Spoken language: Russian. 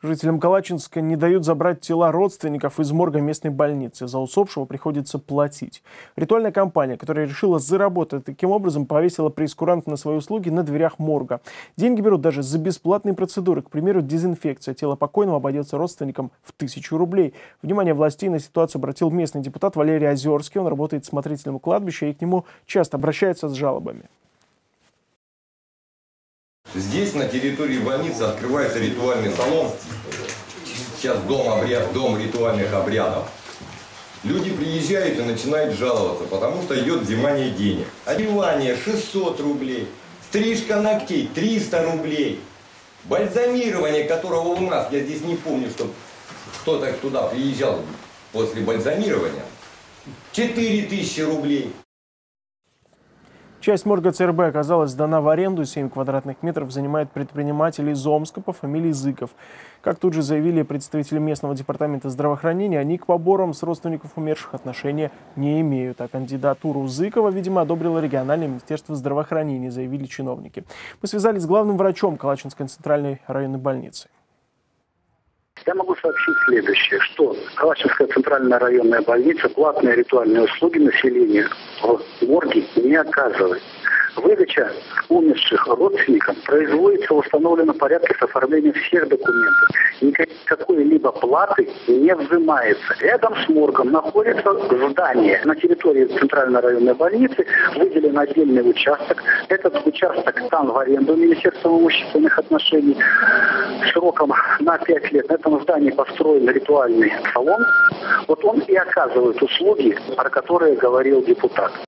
Жителям Калачинска не дают забрать тела родственников из морга местной больницы. За усопшего приходится платить. Ритуальная компания, которая решила заработать таким образом, повесила прейскурант на свои услуги на дверях морга. Деньги берут даже за бесплатные процедуры. К примеру, дезинфекция. Тело покойного обойдется родственникам в 1000 рублей. Внимание властей на ситуацию обратил местный депутат Валерий Озерский. Он работает смотрителем кладбища и к нему часто обращается с жалобами. Здесь, на территории больницы, открывается ритуальный салон. Сейчас дом ритуальных обрядов. Люди приезжают и начинают жаловаться, потому что идет взимание денег. Одевание 600 рублей, стрижка ногтей 300 рублей. Бальзамирование, которого у нас, я здесь не помню, что кто-то туда приезжал после бальзамирования, 4000 рублей. Часть морга ЦРБ оказалась сдана в аренду. 7 квадратных метров занимает предприниматель из Омска по фамилии Зыков. Как тут же заявили представители местного департамента здравоохранения, они к поборам с родственников умерших отношения не имеют. А кандидатуру Зыкова, видимо, одобрило региональное министерство здравоохранения, заявили чиновники. Мы связались с главным врачом Калачинской центральной районной больницы. Я могу сообщить следующее, что Калачинская центральная районная больница платные ритуальные услуги населению в морге не оказывает. Выдача умерших родственникам производится в установленном порядке с оформлением всех документов. Никакой-либо платы не взимается. Рядом с моргом находится здание. На территории Центральной районной больницы выделен отдельный участок. Этот участок дан в аренду Министерством имущественных отношений сроком на 5 лет. На этом здании построен ритуальный салон. Вот он и оказывает услуги, про которые говорил депутат.